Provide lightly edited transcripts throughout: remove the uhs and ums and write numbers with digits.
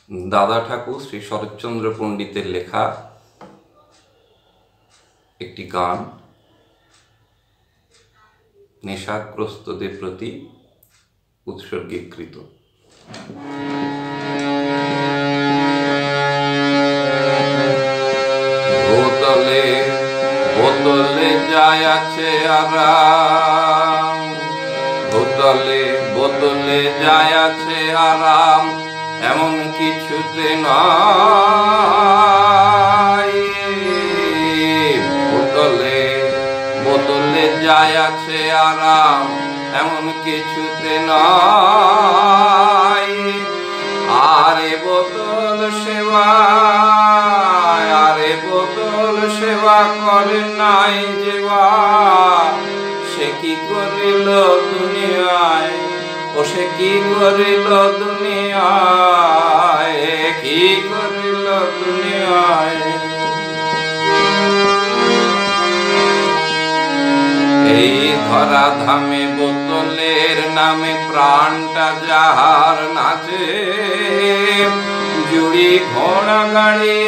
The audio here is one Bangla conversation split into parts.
দাদা ঠাকুর শ্রী শরৎচন্দ্র পণ্ডিতের লেখা একটি গান নেশাগ্রস্তদের প্রতি উৎসর্গীকৃত। বোতলে বোতলে যায় আছে আরাম, বোতলে বোতলে যায় আছে আরাম, এমন কিছুতে নয়। বোতলে বোতলে যায় আছে আরাম, এমন কিছুতে নয়। আরে বোতল সেবা, আরে বোতল সেবা করে নাই যেবা, সে কি করিল দুনিয়ায়, ও সে কি করিল দুনিয়ায়, কি করিল দুনিয়ায়। এই ধরা ধামে বোতলের নামে প্রাণটা যাহার নাচে, জুড়ি ঘোড়া গাড়ি,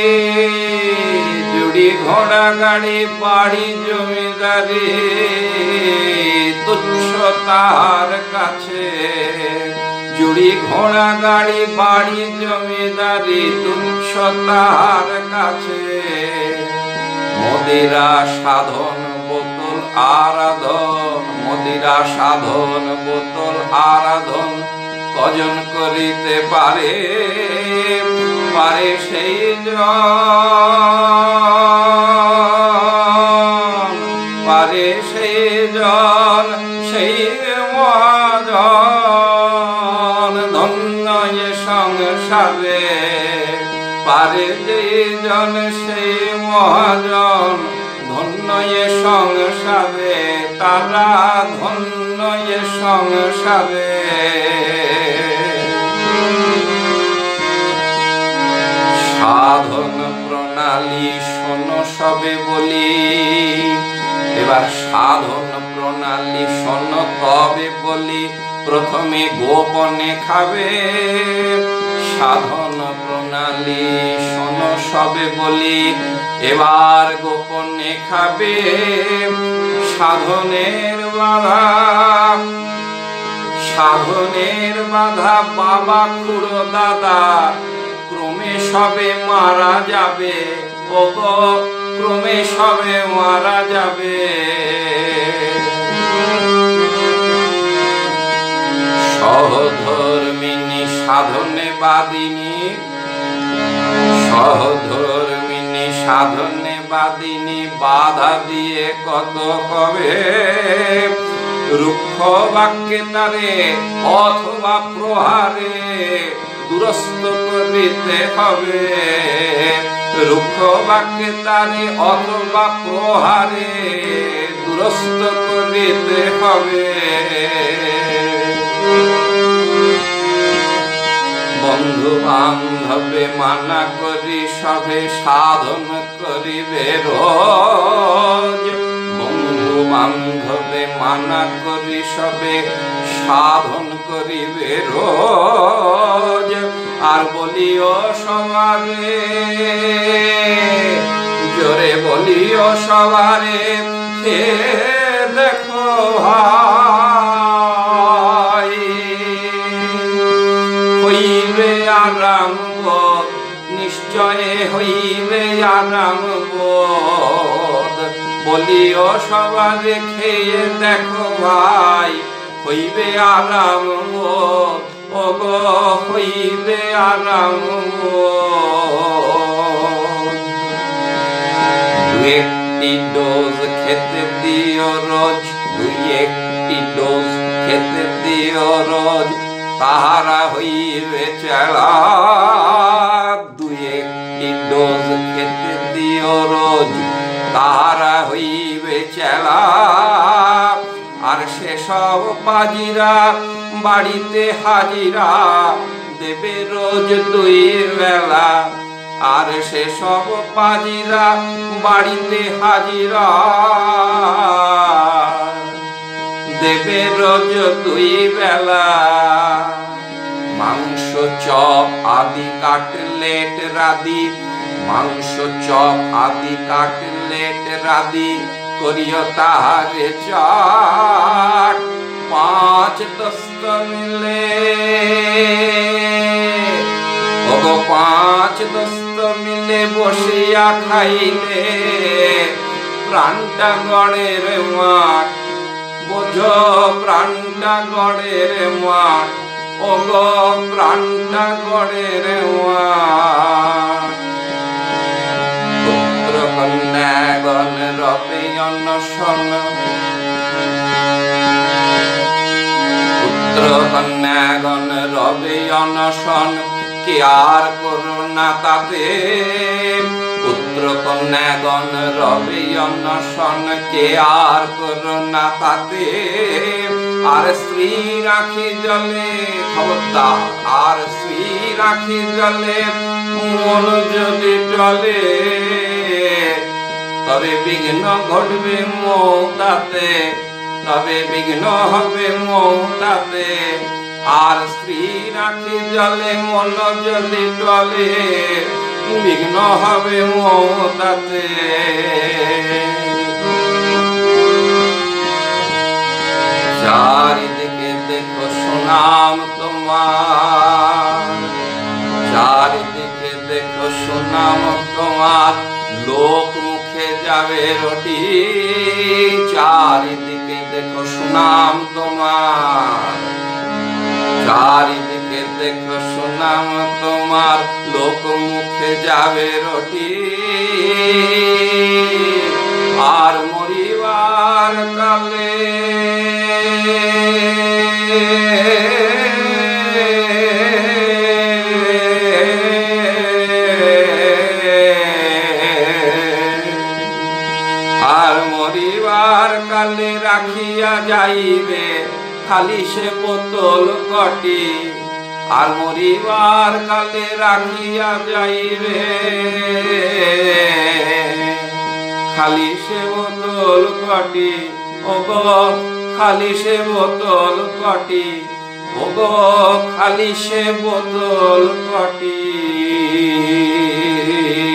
জুড়ি ঘোড়া গাড়ি, বাড়ি জমিদারি তুচ্ছ তার কাছে। জুড়ি ঘোড়া গাড়ি, বাড়ি জমিদারি তুচ্ছ তার কাছে। মদিরা সাধন বোতল আরাধন, মদিরা সাধন বোতল আরাধন, কজন করিতে পারে, পারে সেই জন, পারে সেই জন, সেই মহাজন। ধন্য এ সংসারে পারে যে জন, সেই মহাজন। ধন্য এ সংসারে, তারা ধন্য এ সংসারে। সাধন প্রণালী শোনো সবে বলি, এবার সাধন প্রণালী শোনো তবে বলি। প্রথমে গোপনে খাবে, সাধন প্রণালী শোনো সবে বলি, এবার গোপনে খাবে। সাধনের বাধা, সাধনের বাধা বাবা খুড়ো দাদা, ক্রমে সবে মারা যাবে, ও গো ক্রমে সবে মারা যাবে। সহধর্মিনী সাধনে বাদিনী, সহধর্মিনী সাধনে বাদিনী, বাধা দিয়ে কত কবে। রুক্ষ বাক্যে তারে অথবা প্রহারে দুরস্ত করিতে হবে। রুক্ষ বাক্যে তারে অথবা প্রহারে দুরস্ত করিতে হবে। বন্ধু বান্ধবে মানা করি সবে সাধন করিবে রোজ। বন্ধু বান্ধবে মানা করি সবে সাধন করিবে রোজ। আর বলিও সবারে, জোরে বলিও সবারে, হে দেখো ভাই, হইবে আরাম বোধ, নিশ্চয় হইবে আরাম বোধ। বলিও সবারে, খেয়ে দেখো ভাই, হইবে আরাম বোধ, ও গো হইবে আরাম বোধ। দুই একটি ডোজ খেতে দিও রোজ, দুই একটি ডোজ খেতে দিও রোজ, তাহারা হইবে চেলা। দুই একটি ডোজ খেতে দিও রোজ, তাহারা হইবে চেলা। আর সেসব পাজিরা বাড়িতে হাজিরা দেবে রোজ দুই বেলা। আর সেসব পাজিরা বাড়িতে হাজিরা দেবে রোজ দুই বেলা। মাংস চপ আদি কাটলেট রাদি, মাংস চপ আদি কাটলেট রাদি, করিও তাহারে চাট। 5-10 মিলে ওগো 5-10 মিলে বসিয়া খাইলে প্রাণটা গড়ে রে মাঠ, বোঝো প্রাণটা গড়ে রে মাঠ, ওগো প্রাণটা গড়ে রে মাঠ। পুত্র কন্যাগণ রবে অনশন, পুত্র কন্যাগণ রবে অনশন, কে আর করোনা তাতে। পুত্র কন্যাগণ রবে অনশন, কে আর করোনা তাতে। আর স্ত্রী রাখি জলে, খবরদার, আর স্ত্রী রাখি জলে, মন যদি টলে তবে বিঘ্ন ঘটবে মৌতাতে, তবে বিঘ্ন হবে মৌতাতে। আর স্ত্রী রাখি জলে মন যদি টলে, বিঘ্ন হবে মৌতাতে। চারিদিকে দেখো সুনাম তোমার, চারিদিকে দেখো সুনাম তোমার, লোক মুখে যাবে রটি। চারিদিকে দেখো সুনাম তোমার, চারিদিকে দেখো সুনাম তোমার, লোক মুখে যাবে রটি। আর মরিবার কালে আর মরিবার কালে রাখিয়া যাইবে খালি সে বোতল কটি। আর মরিবার কালে রাখিয়া যাইবে খালি সে বোতল কটি, ওগো খালি সে বোতল কটি, ওগো খালি সে বোতল কটি।